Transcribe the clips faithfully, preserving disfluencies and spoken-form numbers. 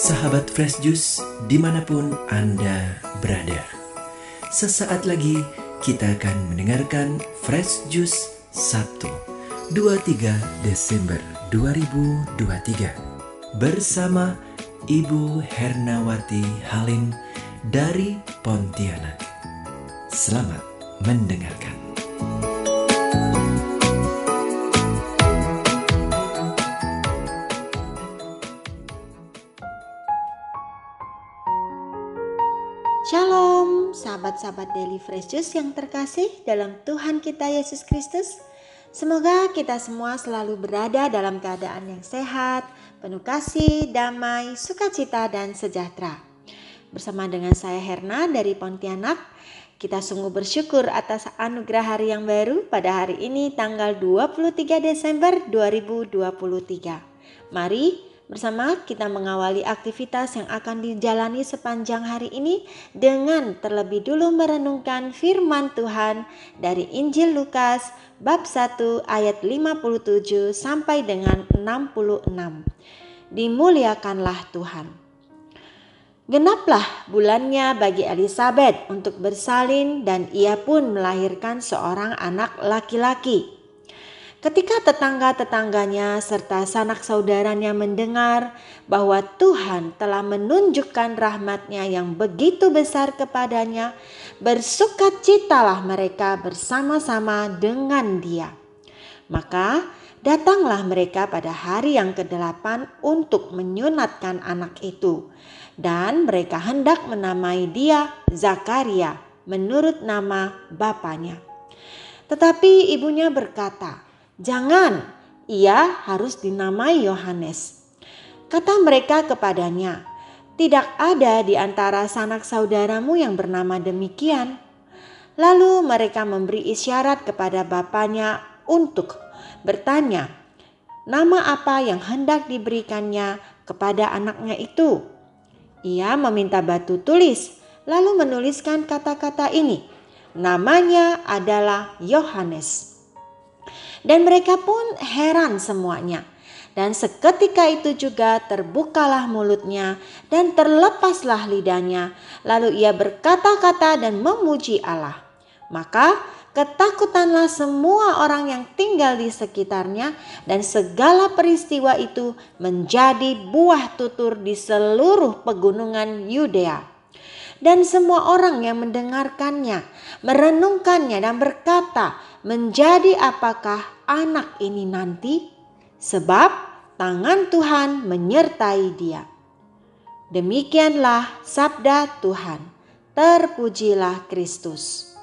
Sahabat Fresh Juice dimanapun Anda berada, sesaat lagi kita akan mendengarkan Fresh Juice Sabtu dua puluh tiga Desember dua ribu dua puluh tiga bersama Ibu Hernawati Halim dari Pontianak. Selamat mendengarkan. Shalom, sahabat-sahabat Daily Fresh Juice yang terkasih dalam Tuhan kita Yesus Kristus. Semoga kita semua selalu berada dalam keadaan yang sehat, penuh kasih, damai, sukacita, dan sejahtera. Bersama dengan saya Herna dari Pontianak, kita sungguh bersyukur atas anugerah hari yang baru pada hari ini tanggal dua puluh tiga Desember dua ribu dua puluh tiga. Mari bersama kita mengawali aktivitas yang akan dijalani sepanjang hari ini dengan terlebih dulu merenungkan firman Tuhan dari Injil Lukas bab satu ayat lima puluh tujuh sampai dengan enam puluh enam. Dimuliakanlah Tuhan. Genaplah bulannya bagi Elisabet untuk bersalin dan ia pun melahirkan seorang anak laki-laki. Ketika tetangga-tetangganya serta sanak saudaranya mendengar bahwa Tuhan telah menunjukkan rahmat-Nya yang begitu besar kepadanya, bersukacitalah mereka bersama-sama dengan dia. Maka datanglah mereka pada hari yang kedelapan untuk menyunatkan anak itu. Dan mereka hendak menamai dia Zakaria menurut nama bapaknya. Tetapi ibunya berkata, "Jangan, ia harus dinamai Yohanes." Kata mereka kepadanya, "Tidak ada di antara sanak saudaramu yang bernama demikian." Lalu mereka memberi isyarat kepada bapaknya untuk bertanya, nama apa yang hendak diberikannya kepada anaknya itu. Ia meminta batu tulis, lalu menuliskan kata-kata ini, "Namanya adalah Yohanes." Dan mereka pun heran semuanya. Dan seketika itu juga terbukalah mulutnya dan terlepaslah lidahnya. Lalu ia berkata-kata dan memuji Allah. Maka ketakutanlah semua orang yang tinggal di sekitarnya dan segala peristiwa itu menjadi buah tutur di seluruh pegunungan Yudea. Dan semua orang yang mendengarkannya, merenungkannya dan berkata, "Menjadi apakah anak ini nanti? Sebab tangan Tuhan menyertai dia." Demikianlah sabda Tuhan. Terpujilah Kristus.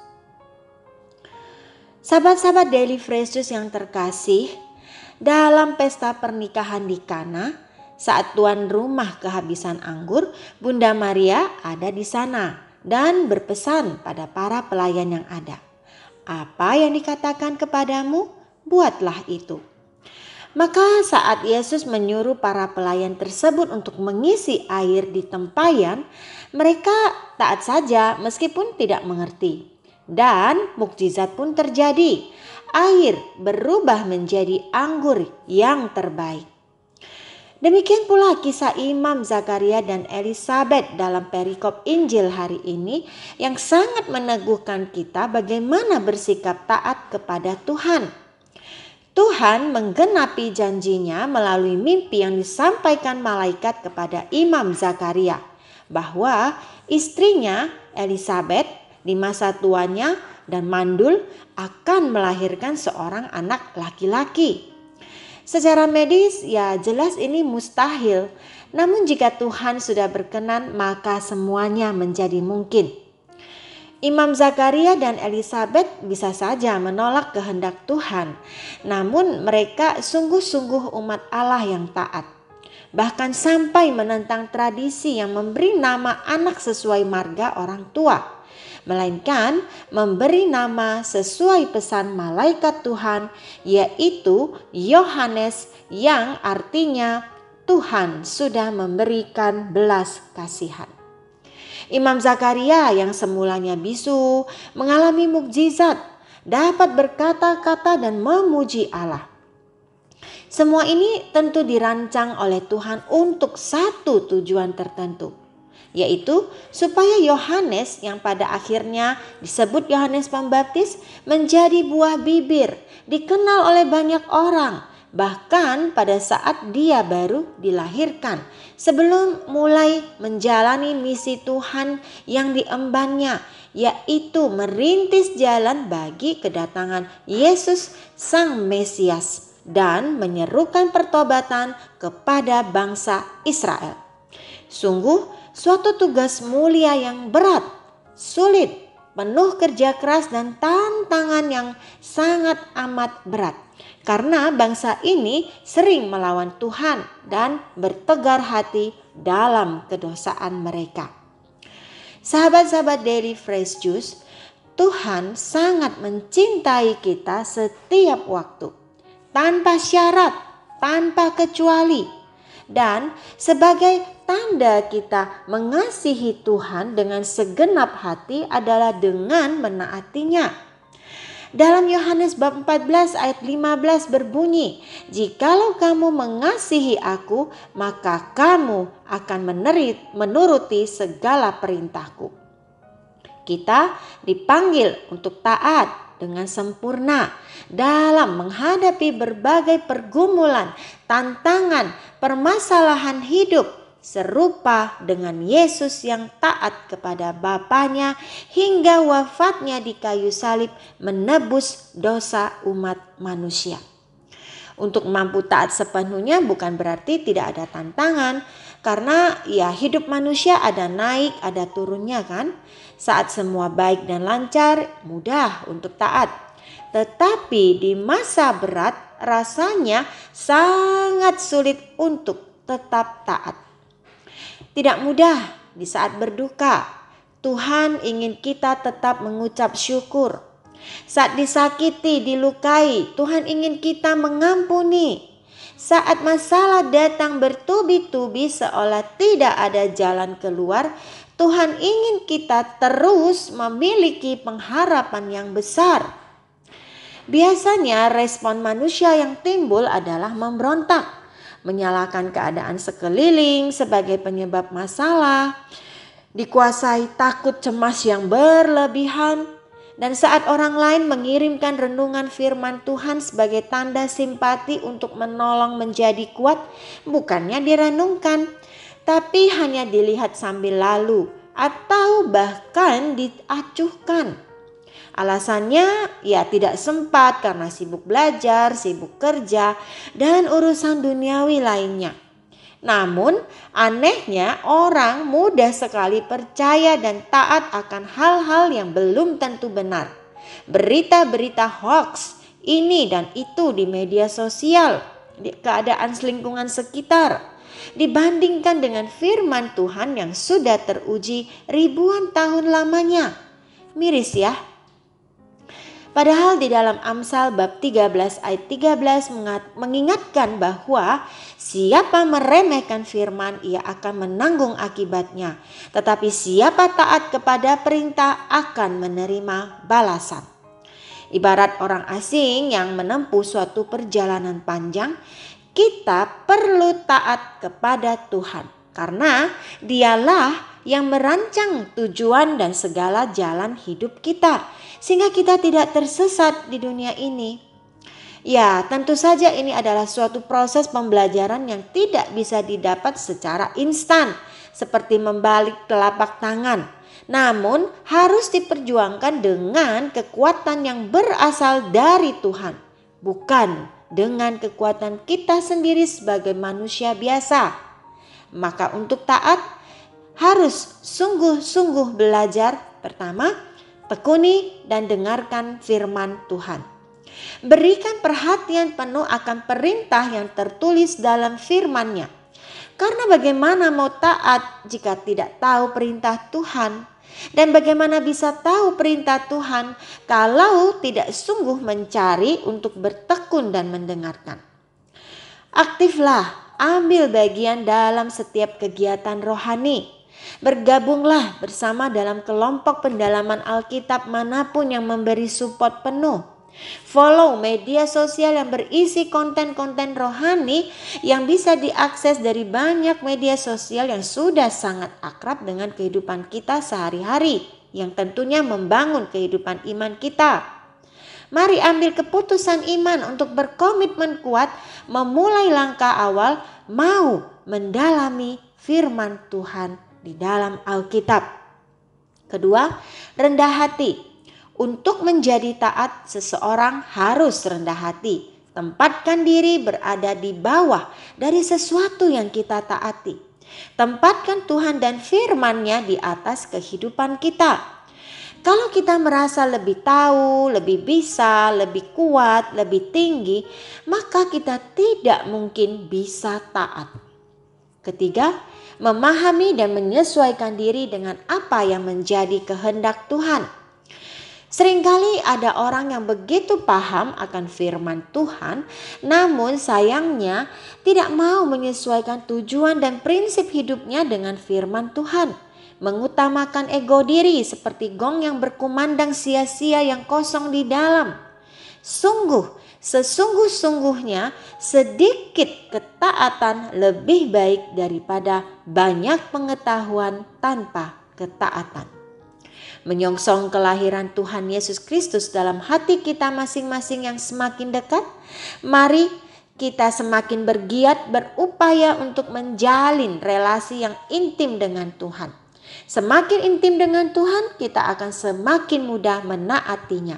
Sahabat-sahabat Daily Fresh Juice yang terkasih, dalam pesta pernikahan di Kana, saat tuan rumah kehabisan anggur, Bunda Maria ada di sana dan berpesan pada para pelayan yang ada, "Apa yang dikatakan kepadamu, buatlah itu." Maka saat Yesus menyuruh para pelayan tersebut untuk mengisi air di tempayan, mereka taat saja meskipun tidak mengerti. Dan mukjizat pun terjadi. Air berubah menjadi anggur yang terbaik. Demikian pula kisah Imam Zakaria dan Elisabet dalam perikop Injil hari ini yang sangat meneguhkan kita bagaimana bersikap taat kepada Tuhan. Tuhan menggenapi janjinya melalui mimpi yang disampaikan malaikat kepada Imam Zakaria bahwa istrinya Elisabet di masa tuanya dan mandul akan melahirkan seorang anak laki-laki. Secara medis ya jelas ini mustahil, namun jika Tuhan sudah berkenan maka semuanya menjadi mungkin. Imam Zakaria dan Elisabet bisa saja menolak kehendak Tuhan, namun mereka sungguh-sungguh umat Allah yang taat. Bahkan sampai menentang tradisi yang memberi nama anak sesuai marga orang tua, melainkan memberi nama sesuai pesan malaikat Tuhan, yaitu Yohanes, yang artinya Tuhan sudah memberikan belas kasihan. Imam Zakaria yang semulanya bisu mengalami mukjizat, dapat berkata-kata dan memuji Allah. Semua ini tentu dirancang oleh Tuhan untuk satu tujuan tertentu, yaitu supaya Yohanes yang pada akhirnya disebut Yohanes Pembaptis menjadi buah bibir, dikenal oleh banyak orang, bahkan pada saat dia baru dilahirkan, sebelum mulai menjalani misi Tuhan yang diembannya, yaitu merintis jalan bagi kedatangan Yesus Sang Mesias dan menyerukan pertobatan kepada bangsa Israel. Sungguh suatu tugas mulia yang berat, sulit, penuh kerja keras dan tantangan yang sangat amat berat. Karena bangsa ini sering melawan Tuhan dan bertegar hati dalam kedosaan mereka. Sahabat-sahabat Daily Fresh Juice, Tuhan sangat mencintai kita setiap waktu, tanpa syarat, tanpa kecuali. Dan sebagai tanda kita mengasihi Tuhan dengan segenap hati adalah dengan menaatinya. Dalam Yohanes bab empat belas ayat lima belas berbunyi, "Jikalau kamu mengasihi aku, maka kamu akan menerit, menuruti segala perintahku." Kita dipanggil untuk taat dengan sempurna dalam menghadapi berbagai pergumulan, tantangan, permasalahan hidup, serupa dengan Yesus yang taat kepada Bapanya hingga wafatnya di kayu salib menebus dosa umat manusia. Untuk mampu taat sepenuhnya bukan berarti tidak ada tantangan, karena ya hidup manusia ada naik ada turunnya kan. Saat semua baik dan lancar, mudah untuk taat. Tetapi di masa berat rasanya sangat sulit untuk tetap taat. Tidak mudah di saat berduka. Tuhan ingin kita tetap mengucap syukur. Saat disakiti, dilukai, Tuhan ingin kita mengampuni. Saat masalah datang bertubi-tubi seolah tidak ada jalan keluar, Tuhan ingin kita terus memiliki pengharapan yang besar. Biasanya respon manusia yang timbul adalah memberontak, menyalahkan keadaan sekeliling sebagai penyebab masalah, dikuasai takut cemas yang berlebihan, dan saat orang lain mengirimkan renungan firman Tuhan sebagai tanda simpati untuk menolong menjadi kuat, bukannya direnungkan, tapi hanya dilihat sambil lalu atau bahkan diacuhkan. Alasannya ya tidak sempat karena sibuk belajar, sibuk kerja, dan urusan duniawi lainnya. Namun anehnya orang mudah sekali percaya dan taat akan hal-hal yang belum tentu benar. Berita-berita hoax ini dan itu di media sosial, di keadaan lingkungan sekitar, dibandingkan dengan firman Tuhan yang sudah teruji ribuan tahun lamanya. Miris ya. Padahal di dalam Amsal bab tiga belas ayat tiga belas mengingatkan bahwa siapa meremehkan firman ia akan menanggung akibatnya. Tetapi siapa taat kepada perintah akan menerima balasan. Ibarat orang asing yang menempuh suatu perjalanan panjang, kita perlu taat kepada Tuhan. Karena dialah yang merancang tujuan dan segala jalan hidup kita, sehingga kita tidak tersesat di dunia ini. Ya, tentu saja ini adalah suatu proses pembelajaran yang tidak bisa didapat secara instan, seperti membalik telapak tangan. Namun harus diperjuangkan dengan kekuatan yang berasal dari Tuhan, bukan dengan kekuatan kita sendiri sebagai manusia biasa. Maka untuk taat harus sungguh-sungguh belajar. Pertama, tekuni dan dengarkan firman Tuhan. Berikan perhatian penuh akan perintah yang tertulis dalam firman-Nya. Karena bagaimana mau taat jika tidak tahu perintah Tuhan? Dan bagaimana bisa tahu perintah Tuhan kalau tidak sungguh mencari untuk bertekun dan mendengarkan? Aktiflah, ambil bagian dalam setiap kegiatan rohani. Bergabunglah bersama dalam kelompok pendalaman Alkitab manapun yang memberi support penuh. Follow media sosial yang berisi konten-konten rohani yang bisa diakses dari banyak media sosial yang sudah sangat akrab dengan kehidupan kita sehari-hari, yang tentunya membangun kehidupan iman kita. Mari ambil keputusan iman untuk berkomitmen kuat memulai langkah awal mau mendalami firman Tuhan di dalam Alkitab. Kedua, rendah hati. Untuk menjadi taat, seseorang harus rendah hati. Tempatkan diri berada di bawah dari sesuatu yang kita taati. Tempatkan Tuhan dan firman-Nya di atas kehidupan kita. Kalau kita merasa lebih tahu, lebih bisa, lebih kuat, lebih tinggi, maka kita tidak mungkin bisa taat. Ketiga, memahami dan menyesuaikan diri dengan apa yang menjadi kehendak Tuhan. Seringkali ada orang yang begitu paham akan firman Tuhan, namun sayangnya tidak mau menyesuaikan tujuan dan prinsip hidupnya dengan firman Tuhan. Mengutamakan ego diri seperti gong yang berkumandang sia-sia yang kosong di dalam. Sungguh, sesungguh-sungguhnya sedikit ketaatan lebih baik daripada banyak pengetahuan tanpa ketaatan. Menyongsong kelahiran Tuhan Yesus Kristus dalam hati kita masing-masing yang semakin dekat, mari kita semakin bergiat berupaya untuk menjalin relasi yang intim dengan Tuhan. Semakin intim dengan Tuhan, kita akan semakin mudah menaatinya.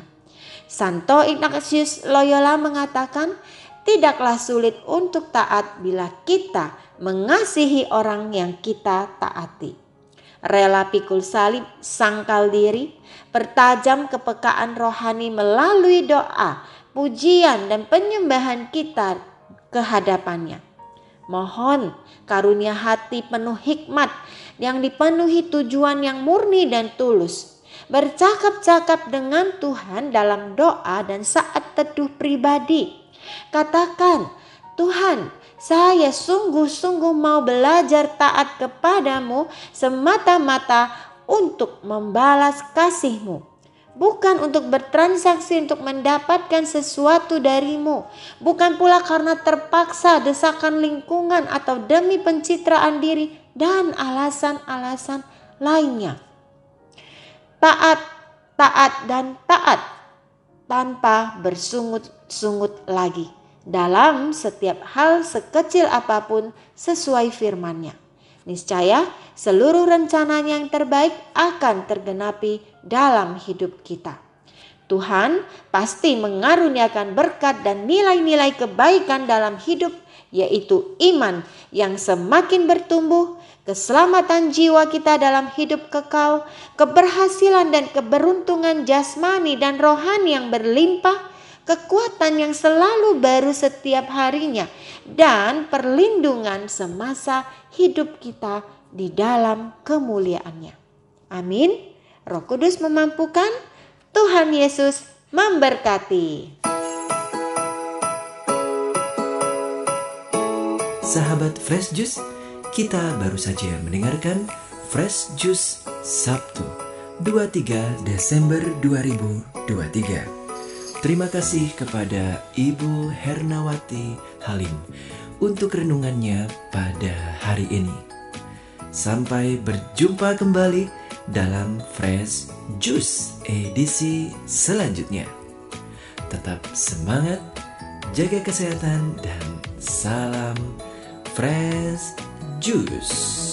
Santo Ignatius Loyola mengatakan, tidaklah sulit untuk taat bila kita mengasihi orang yang kita taati. Rela pikul salib, sangkal diri, pertajam kepekaan rohani melalui doa, pujian dan penyembahan kita ke hadapannya. Mohon karunia hati penuh hikmat yang dipenuhi tujuan yang murni dan tulus. Bercakap-cakap dengan Tuhan dalam doa dan saat teduh pribadi. Katakan, Tuhan, saya sungguh-sungguh mau belajar taat kepadamu semata-mata untuk membalas kasih-Mu. Bukan untuk bertransaksi untuk mendapatkan sesuatu darimu. Bukan pula karena terpaksa, desakan lingkungan atau demi pencitraan diri dan alasan-alasan lainnya. Taat, taat dan taat tanpa bersungut-sungut lagi. Dalam setiap hal sekecil apapun sesuai firman-Nya. Niscaya seluruh rencananya yang terbaik akan tergenapi dalam hidup kita. Tuhan pasti mengaruniakan berkat dan nilai-nilai kebaikan dalam hidup, yaitu iman yang semakin bertumbuh, keselamatan jiwa kita dalam hidup kekal, keberhasilan dan keberuntungan jasmani dan rohani yang berlimpah, kekuatan yang selalu baru setiap harinya, dan perlindungan semasa hidup kita di dalam kemuliaannya. Amin. Roh Kudus memampukan. Tuhan Yesus memberkati. Sahabat Fresh Juice, kita baru saja mendengarkan Fresh Juice Sabtu dua puluh tiga Desember dua ribu dua puluh tiga. Terima kasih kepada Ibu Hernawati Halim untuk renungannya pada hari ini. Sampai berjumpa kembali dalam Fresh Juice edisi selanjutnya. Tetap semangat, jaga kesehatan, dan salam Fresh Juice.